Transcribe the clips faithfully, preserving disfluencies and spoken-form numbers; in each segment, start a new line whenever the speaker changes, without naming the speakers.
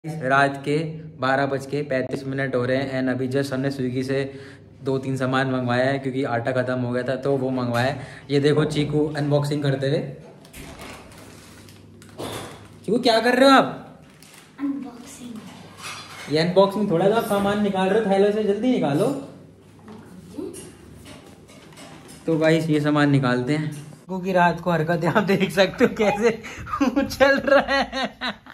रात के बारह बज के पैंतीस मिनट हो रहे हैं एंड अभी जस्ट हमने स्विगी से दो तीन सामान मंगवाया है क्योंकि आटा ख़त्म हो गया था तो वो मंगवाया है। ये देखो चीकू अनबॉक्सिंग करते हुए। चीकू क्या कर रहे हो आप? अनबॉक्सिंग। ये अनबॉक्सिंग थोड़ा सा सामान निकाल रहे हो, थैले से जल्दी निकालो। तो गाइस ये सामान निकालते हैं। क्योंकि रात को हरकतें आप देख सकते हो कैसे चल रहा है।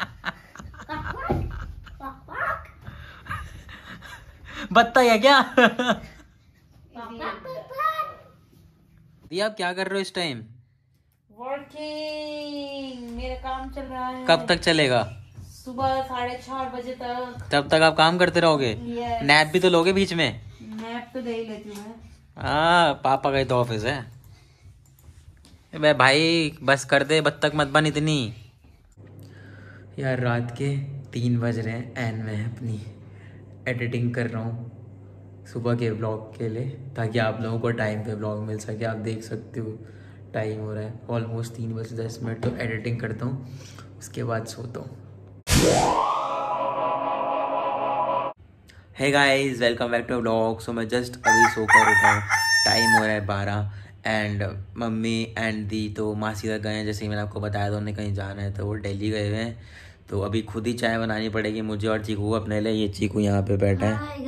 बत्ता है क्या? दी आप क्या कर रहे हो इस टाइम?
वर्किंग, मेरा काम चल रहा है।
कब तक चलेगा?
सुबह साढ़े चार बजे तक।
तब तक आप काम करते रहोगे?
yes.
नैप भी तो लोगे बीच में?
नैप तो ले ही लेती हूँ।
हाँ पापा गए तो ऑफिस है। बे भाई बस कर दे, बत्तख मत बन इतनी। यार रात के तीन बज रहे हैं एंड मैं अपनी एडिटिंग कर रहा हूँ सुबह के ब्लॉग के लिए ताकि आप लोगों को टाइम पे ब्लॉग मिल सके। आप देख सकते हो टाइम हो रहा है ऑलमोस्ट तीन बजे दस मिनट। तो एडिटिंग करता हूँ उसके बाद सोता हूँ। Hey guys welcome back to blog. So मैं जस्ट अभी सोकर उठा हूँ, टाइम हो रहा है बारह एंड मम्मी एंड दी तो मासी तक गए हैं। जैसे ही मैंने आपको बताया था उन्हें कहीं जाना है तो वो दिल्ली गए हुए हैं। तो अभी खुद ही चाय बनानी पड़ेगी मुझे और चीकू को अपने लिए। ये चीकू यहाँ पे बैठा है।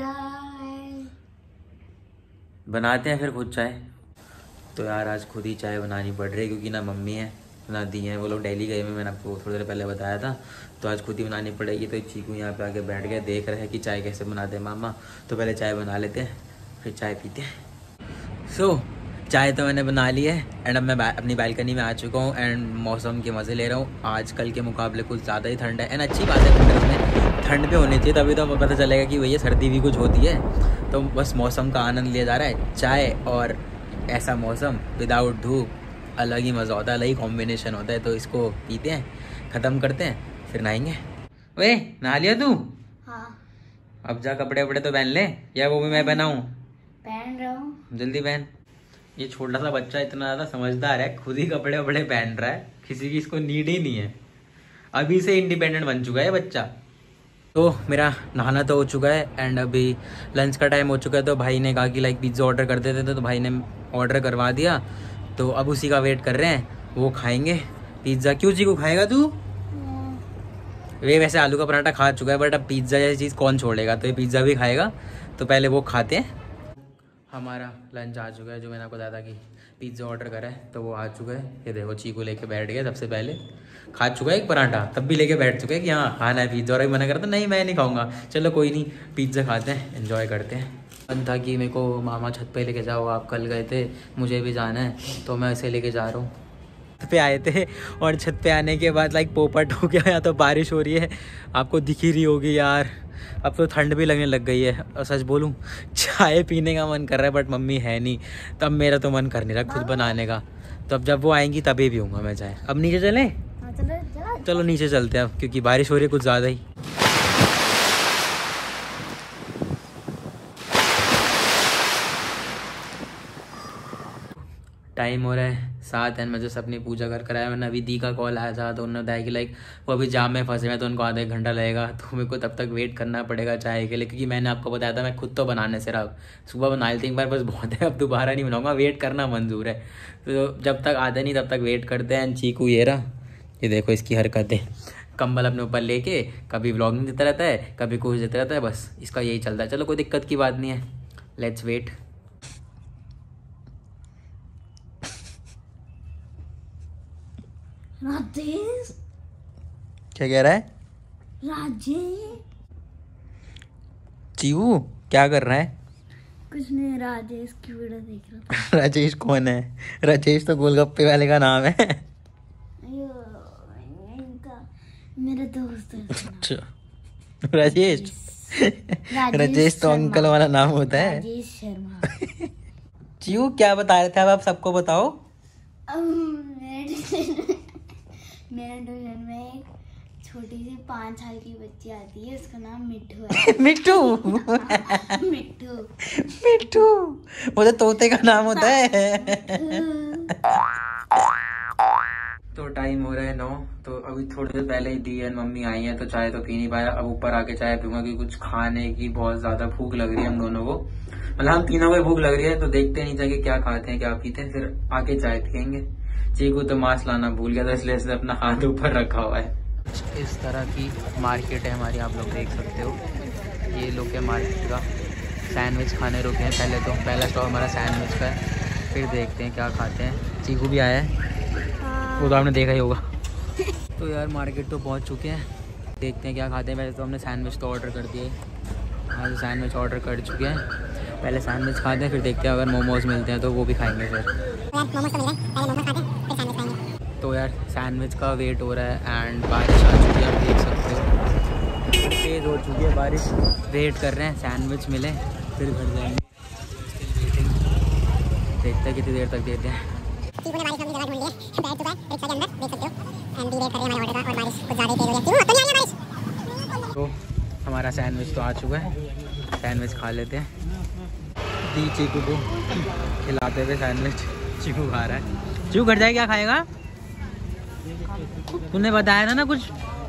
बनाते हैं फिर खुद चाय। तो यार आज खुद ही चाय बनानी पड़ रही है क्योंकि ना मम्मी है ना दी है, वो लोग दिल्ली गए हुए। मैंने आपको थोड़ी देर पहले बताया था। तो आज खुद ही बनानी पड़ेगी। तो चीकू यहाँ पे आके बैठ गया, देख रहे हैं कि चाय कैसे बनाते हैं मामा। तो पहले चाय बना लेते हैं फिर चाय पीते हैं। सो so, चाय तो मैंने बना ली है एंड अब मैं अपनी बालकनी में आ चुका हूँ एंड मौसम के मज़े ले रहा हूँ। आज कल के मुकाबले कुछ ज़्यादा ही ठंड है एंड अच्छी बात है। ठंड में ठंड पे होनी चाहिए तभी तो पता चलेगा कि भैया सर्दी भी कुछ होती है। तो बस मौसम का आनंद लिया जा रहा है। चाय और ऐसा मौसम विदाउट धूप अलग ही मज़ा होता है, अलग ही कॉम्बिनेशन होता है। तो इसको पीते हैं, ख़त्म करते हैं फिर नहाएंगे। वे नहा लिया तू?
हाँ।
अब जा कपड़े वपड़े तो पहन ले या वो भी मैं पहनाऊँ?
पहन रहा हूँ।
जल्दी पहन। ये छोटा सा बच्चा इतना ज़्यादा समझदार है, खुद ही कपड़े वपड़े पहन रहा है, किसी की इसको नीड ही नहीं है। अभी से इंडिपेंडेंट बन चुका है बच्चा। तो मेरा नहाना तो हो चुका है एंड अभी लंच का टाइम हो चुका है। तो भाई ने कहा कि लाइक पिज़्ज़ा ऑर्डर कर देते थे तो भाई ने ऑर्डर करवा दिया। तो अब उसी का वेट कर रहे हैं, वो खाएंगे पिज़्ज़ा। क्यों जी को खाएगा तू? वे वैसे आलू का पराठा खा चुका है बट अब पिज़्ज़ा जैसी चीज़ कौन छोड़ेगा, तो ये पिज़्ज़ा भी खाएगा। तो पहले वो खाते हैं। हमारा लंच आ चुका है, जो मैंने आपको बताया था कि पिज़्ज़ा ऑर्डर करा है तो वो आ चुका है। ये देखो चीकू लेके बैठ गया, सबसे पहले खा चुका है एक पराठा, तब भी लेके बैठ चुका है कि हाँ खाना है पिज़्ज़ा। और अभी मना करता नहीं मैं नहीं खाऊंगा, चलो कोई नहीं पिज़्ज़ा खाते हैं, एंजॉय करते हैं। मन था कि मेरे को मामा छत पे लेके जाओ, आप कल गए थे, मुझे भी जाना है तो मैं ऐसे लेके जा रहा हूँ। छत पे आए थे और छत पे आने के बाद लाइक पोपट हो गया, या तो बारिश हो रही है, आपको दिख ही रही होगी यार। अब तो ठंड भी लगने लग गई है और सच बोलूं चाय पीने का मन कर रहा है बट मम्मी है नहीं, तब मेरा तो मन कर नहीं रहा खुद बनाने का। तो अब जब वो आएंगी तभी पीऊँगा मैं चाय। अब नीचे चले? चलो, चलो नीचे चलते हैं अब क्योंकि बारिश हो रही है कुछ ज़्यादा ही। टाइम हो रहा है सात एंड मैं जैसे अपनी पूजा कर कर आया। मैंने अभी दी का कॉल आया था तो उन्होंने बताया कि लाइक वो अभी जाम में फंसे हैं तो उनको आधा एक घंटा लगेगा। तो मेरे को तब तक वेट करना पड़ेगा चाय के लिए क्योंकि मैंने आपको बताया था मैं खुद तो बनाने से रहा, सुबह बना लेती एक बार बस बहुत है, अब दोबारा नहीं बनाऊंगा, वेट करना मंजूर है। तो जब तक आते नहीं तब तक वेट करते हैं। चीकू ये रहा, ये देखो इसकी हरकतें, कंबल अपने ऊपर लेके कभी व्लॉगिंग देता रहता है कभी कुछ देता रहता है, बस इसका यही चलता है। चलो कोई दिक्कत की बात नहीं है, लेट्स वेट।
राजेश
क्या कह रहा है?
राजेश
चीकू क्या कर रहा है?
कुछ नहीं, राजेश की वीडियो देख रहा था।
राजेश कौन है? राजेश तो गोलगप्पे वाले का नाम है।
इनका मेरा दोस्त है।
अच्छा राजेश, राजेश तो अंकल वाला नाम होता है।
राजेश शर्मा।
चीकू क्या बता रहे थे अब आप सबको बताओ।
मेरे ट्यूशन में एक छोटी सी पाँच साल की बच्ची आती है, उसका नाम मिट्टू है।
मिट्टू?
मिट्टू
मिट्टू वो तो तोते का नाम होता है। तो टाइम हो रहा है नौ, तो अभी थोड़ी देर पहले ही दी है मम्मी आई है, तो चाय तो पी नहीं पाया। अब ऊपर आके चाय पीऊंगा क्योंकि कुछ खाने की बहुत ज्यादा भूख लग रही है हम दोनों को, मतलब हम तीनों को भूख लग रही है। तो देखते नहीं जाके क्या खाते हैं क्या पीते हैं, फिर आके चाय पियेंगे। चीकू तो मास्क लाना भूल गया था, इसलिए इसने अपना हाथ ऊपर रखा हुआ है। इस तरह की मार्केट है हमारी, आप लोग देख सकते हो। ये लोग है मार्केट का। सैंडविच खाने रुके हैं पहले, तो पहला स्टॉल हमारा सैंडविच का है, फिर देखते हैं क्या खाते हैं। चीकू भी आया है, वो तो आपने देखा ही होगा। तो यार मार्केट तो पहुंच चुके हैं, देखते हैं क्या खाते हैं। पहले तो हमने सैंडविच तो ऑर्डर कर दिए, हाँ सैंडविच ऑर्डर कर चुके हैं। पहले सैंडविच खाते हैं, फिर देखते हैं अगर मोमोज मिलते हैं तो वो भी खाएंगे फिर। तो यार सैंडविच का वेट हो रहा है एंड बारिश आ चुकी है, आप देख सकते हो तेज़ हो चुकी है बारिश। वेट कर रहे हैं सैंडविच मिले फिर घर जाएंगे। देखते हैं कितनी देर तक देते हैं। तो हमारा सैंडविच तो आ चुका है, सैंडविच खा लेते हैं। दी चीकू को खिलाते हुए सैंडविच, चीकू खा रहा है। चीकू घर जाए क्या खाएगा? तूने बताया था ना कुछ।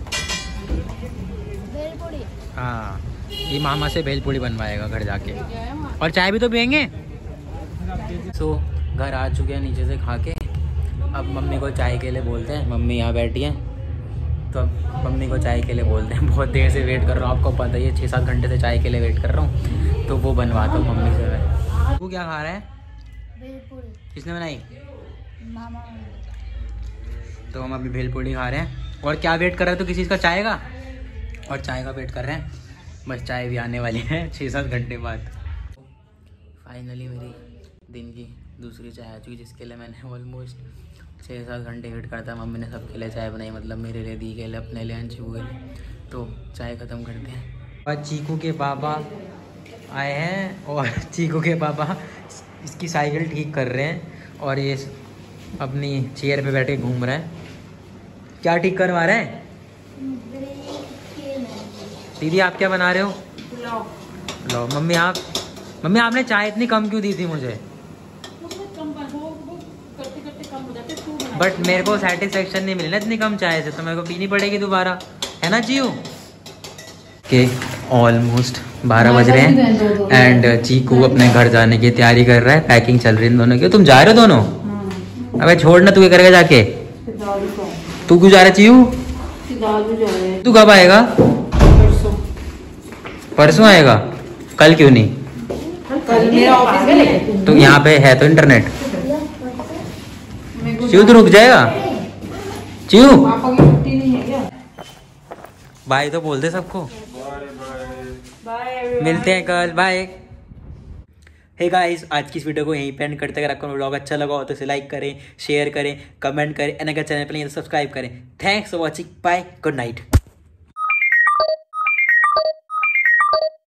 भेलपूरी।
हाँ ये मामा से भेलपूरी बनवाएगा घर जाके, और चाय भी तो पियेंगे। सो so, घर आ चुके हैं नीचे से खा के। अब मम्मी को चाय के लिए बोलते हैं, मम्मी यहाँ बैठी है तो अब मम्मी को चाय के लिए बोलते हैं। बहुत देर से वेट कर रहा हूँ, आपको पता ही है छः सात घंटे से चाय के लिए वेट कर रहा हूँ, तो वो बनवाता हूँ मम्मी से मैं। वो क्या खा रहा है?
भेलपूरी।
किसने बनाई?
मामा।
तो हम अभी भेलपूरी खा रहे हैं। और क्या वेट कर रहे हो तो किसी का चाय का? और चाय का वेट कर रहे हैं, बस चाय भी आने वाली है छः सात घंटे बाद। फाइनली मेरी दिन की दूसरी चाय आ चुकी, जिसके लिए मैंने ऑलमोस्ट छः सात घंटे वेट करता। मम्मी ने सबके लिए चाय बनाई, मतलब मेरे लिए, दी के लिए, अपने लिए, अंशु के लिए। तो चाय ख़त्म करते हैं। और चीकू के पापा आए हैं और चीकू के पापा इसकी साइकिल ठीक कर रहे हैं और ये अपनी चेयर पे बैठे घूम रहे हैं। क्या ठीक करवा रहे हैं? दीदी आप क्या बना रहे हो? लो मम्मी आप मम्मी आपने चाय इतनी कम क्यों दी थी मुझे? बट मेरे को सेटिस्फेक्शन नहीं मिली ना इतनी कम चाय से, तो मेरे को पीनी पड़ेगी दोबारा, है ना चीकू? के ऑलमोस्ट बारह बज रहे हैं एंड चीकू अपने घर जाने की तैयारी कर रहा है। पैकिंग चल रही है दोनों की। तुम जा रहे हो दोनों? अबे छोड़ ना, तू क्या करेगा जाके? तू क्यों जा रहा है चीकू? तू कब आएगा? परसों आएगा? कल क्यों नहीं?
कल मेरा ऑफिस है।
तो यहाँ पे है तो इंटरनेट। चीकू तो रुक जाएगा। चीकू
पापा की छुट्टी नहीं है क्या?
बाय तो बोल दे सबको।
बाय।
मिलते हैं कल, बाय। हे गाइस, आज की इस वीडियो को यहीं पे एंड करते। अगर आपको व्लॉग अच्छा लगा हो तो इसे लाइक करें, शेयर करें, कमेंट करें, एंड अगर चैनल पर नहीं तो सब्सक्राइब करें। Thanks for watching, bye, good night.